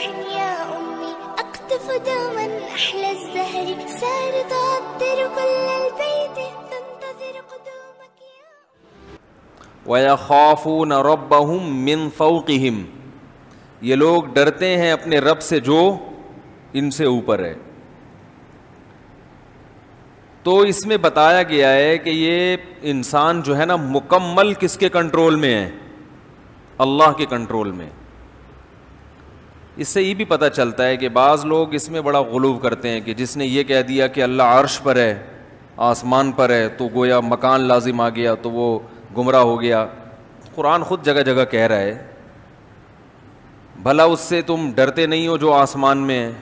يا أمي أقطف دوما أحلى الزهر سار تعطر كل البيت تنتظر قدومك يا وَيَخَافُونَ رَبَّهُمْ مِنْ فَوْقِهِمْ، یہ لوگ ڈرتے ہیں اپنے رب سے جو ان سے اوپر ہے. تو اس میں بتایا گیا ہے کہ یہ انسان جو ہے نا مکمل کس کے کنٹرول میں ہے؟ اللہ کے کنٹرول میں. اس سے یہ بھی پتہ چلتا ہے کہ بعض لوگ اس میں بڑا غلو کرتے ہیں کہ جس نے یہ کہہ دیا کہ اللہ عرش پر ہے، آسمان پر ہے، تو گویا مکان لازم آ گیا تو وہ گمراہ ہو گیا. قرآن خود جگہ جگہ کہہ رہا ہے بھلا اس سے تم ڈرتے نہیں ہو جو آسمان میں ہے.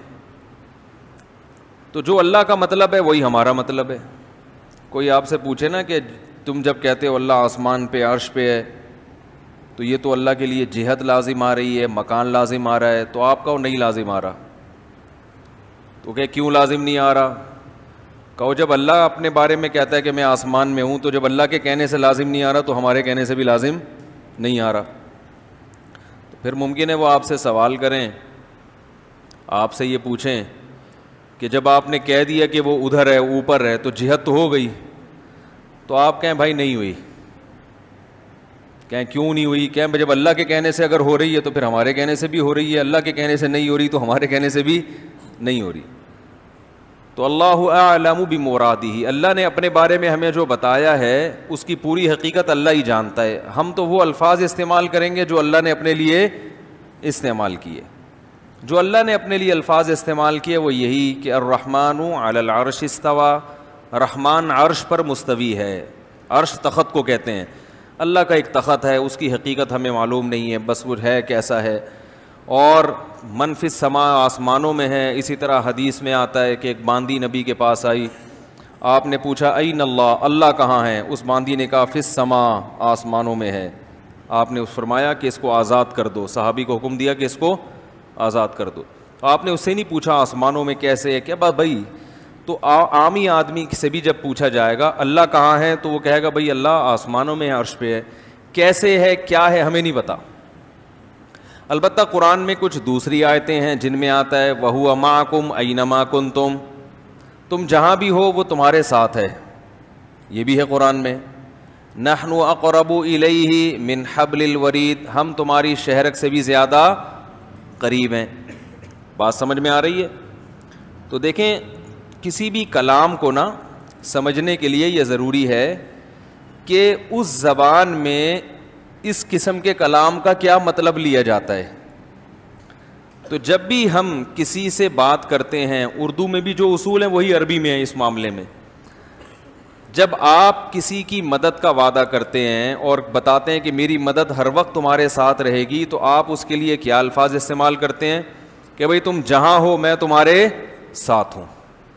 تو جو اللہ کا مطلب ہے وہی ہمارا مطلب ہے. کوئی آپ سے پوچھے نا کہ تم جب کہتے ہو اللہ آسمان پہ عرش پہ ہے تو یہ تو اللہ کے لیے جہت لازم آ رہی ہے، مکان لازم آ رہا ہے، تو آپ کہو نہیں لازم آ رہا. تو کہ کیوں لازم نہیں آ رہا؟ کہو جب اللہ اپنے بارے میں کہتا ہے کہ میں آسمان میں ہوں، تو جب اللہ کے کہنے سے لازم نہیں آ رہا تو ہمارے کہنے سے بھی لازم نہیں آ رہا. تو پھر ممکن ہے وہ آپ سے سوال کریں، آپ سے یہ پوچھیں کہ جب آپ نے کہہ دیا کہ وہ ادھر ہے، اوپر ہے، تو جہت تو ہو گئی. تو آپ کہیں بھائی نہیں ہوئی. کہیں کیوں نہیں ہوئی؟ کہیں جب اللہ کے کہنے سے اگر ہو رہی ہے تو پھر ہمارے کہنے سے بھی ہو رہی ہے، اللہ کے کہنے سے نہیں ہو رہی تو ہمارے کہنے سے بھی نہیں ہو رہی. تو اللہ اعلم بمرادہ، اللہ نے اپنے بارے میں ہمیں جو بتایا ہے اس کی پوری حقیقت اللہ ہی جانتا ہے. ہم تو وہ الفاظ استعمال کریں گے جو اللہ نے اپنے لیے استعمال کیے. جو اللہ نے اپنے لیے الفاظ استعمال کیے وہ یہی کہ الرحمن علی العرش استوى، رحمان عرش پر مستوی ہے. عرش تخت کو کہتے ہیں. اللہ کا ایک تخت ہے، اس کی حقیقت ہمیں معلوم نہیں ہے، بس وہ ہے کیسا ہے. اور من فی السماء، آسمانوں میں ہے. اسی طرح حدیث میں آتا ہے کہ ایک باندی نبی کے پاس آئی، آپ نے پوچھا این اللہ، اللہ کہاں ہے؟ اس باندی نے کہا فی السماء، آسمانوں میں ہے. آپ نے فرمایا کہ اس کو آزاد کر دو. صحابی کو حکم دیا کہ اس کو آزاد کر دو. آپ نے اس سے نہیں پوچھا آسمانوں میں کیسے ہے، کیا بات بھائی. تو عامی آدمی سے بھی جب پوچھا جائے گا اللہ کہاں ہے تو وہ کہے گا بھائی اللہ آسمانوں میں ہے، عرش پہ ہے. کیسے ہے، کیا ہے، ہمیں نہیں پتا. البتہ قرآن میں کچھ دوسری آیتیں ہیں جن میں آتا ہے وَهُوَ مَعَكُمْ أَيْنَمَا كُنْتُمْ، تم جہاں بھی ہو وہ تمہارے ساتھ ہے. یہ بھی ہے قرآن میں. نَحْنُ أَقْرَبُ إِلَيْهِ مِنْ حَبْلِ الْوَرِيدِ، ہم تمہاری شہرک سے بھی زیادہ قریب ہیں. بات سمجھ میں آ رہی ہے؟ تو دیکھیں کسی بھی کلام کو نا سمجھنے کے لیے یہ ضروری ہے کہ اس زبان میں اس قسم کے کلام کا کیا مطلب لیا جاتا ہے. تو جب بھی ہم کسی سے بات کرتے ہیں، اردو میں بھی جو اصول ہیں وہی عربی میں ہیں. اس معاملے میں جب آپ کسی کی مدد کا وعدہ کرتے ہیں اور بتاتے ہیں کہ میری مدد ہر وقت تمہارے ساتھ رہے گی، تو آپ اس کے لیے کیا الفاظ استعمال کرتے ہیں کہ بھئی تم جہاں ہو میں تمہارے ساتھ ہوں.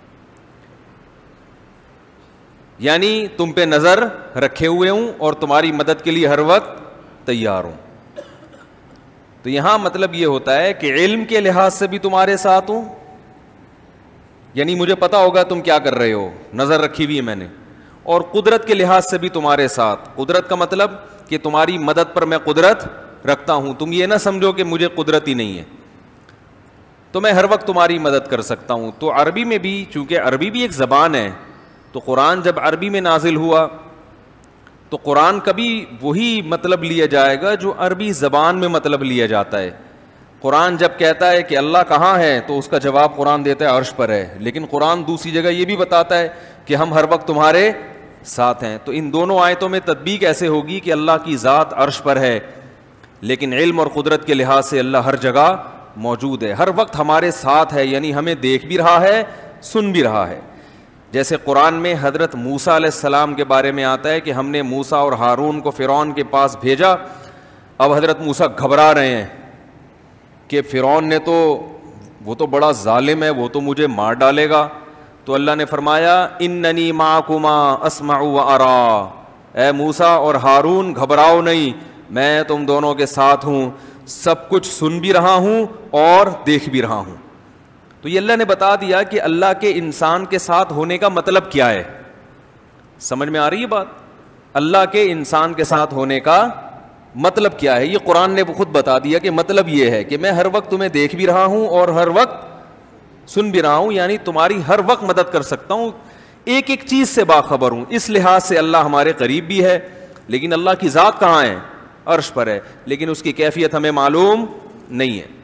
یعنی تم پہ نظر رکھے ہوئے ہوں اور تمہاری مدد کے لیے ہر وقت تیار ہوں. تو یہاں مطلب یہ ہوتا ہے کہ علم کے لحاظ سے بھی تمہارے ساتھ ہوں، یعنی مجھے پتا ہوگا تم کیا کر رہے ہو، نظر رکھی ہوئی ہے میں نے. اور قدرت کے لحاظ سے بھی تمہارے ساتھ. قدرت کا مطلب کہ تمہاری مدد پر میں قدرت رکھتا ہوں. تم یہ نہ سمجھو کہ مجھے قدرت ہی نہیں ہے، تو میں ہر وقت تمہاری مدد کر سکتا ہوں. تو عربی میں بھی، چونکہ عربی بھی ایک زبان ہے، تو قرآن جب عربی میں نازل ہوا تو قرآن کا بھی وہی مطلب لیا جائے گا جو عربی زبان میں مطلب لیا جاتا ہے. قرآن جب کہتا ہے کہ اللہ کہاں ہے تو اس کا جواب قرآن دیتا ہے عرش پر ہے. لیکن قرآن دوسری جگہ یہ بھی بتاتا ہے کہ ہم ہر وقت تمہارے ساتھ ہیں. تو ان دونوں آیتوں میں تطبیق ایسے ہوگی کہ اللہ کی ذات عرش پر ہے، لیکن علم اور قدرت کے لحاظ سے اللہ ہر جگہ موجود ہے، ہر وقت ہمارے ساتھ ہے. یعنی ہمیں دیکھ بھی رہا ہے، سن بھی رہا ہے. جیسے قرآن میں حضرت موسیٰ علیہ السلام کے بارے میں آتا ہے کہ ہم نے موسیٰ اور ہارون کو فرعون کے پاس بھیجا. اب حضرت موسیٰ گھبرا رہے ہیں کہ فرعون نے تو، وہ تو بڑا ظالم ہے، وہ تو مجھے مار ڈالے گا. تو اللہ نے فرمایا اننی معکما اسمع و ارا، اے موسیٰ اور ہارون گھبراؤ نہیں، میں تم دونوں کے ساتھ ہوں، سب کچھ سن بھی رہا ہوں اور دیکھ بھی رہا ہوں. تو یہ اللہ نے بتا دیا کہ اللہ کے انسان کے ساتھ ہونے کا مطلب کیا ہے. سمجھ میں آ رہی ہے بات؟ اللہ کے انسان کے ساتھ ہونے کا مطلب کیا ہے؟ یہ قرآن نے خود بتا دیا کہ مطلب یہ ہے کہ میں ہر وقت تمہیں دیکھ بھی رہا ہوں اور ہر وقت سن بھی رہا ہوں، یعنی تمہاری ہر وقت مدد کر سکتا ہوں، ایک ایک چیز سے باخبر ہوں. اس لحاظ سے اللہ ہمارے قریب بھی ہے. لیکن اللہ کی ذات کہاں ہے؟ عرش پر ہے، لیکن اس کی کیفیت ہمیں معلوم نہیں ہے.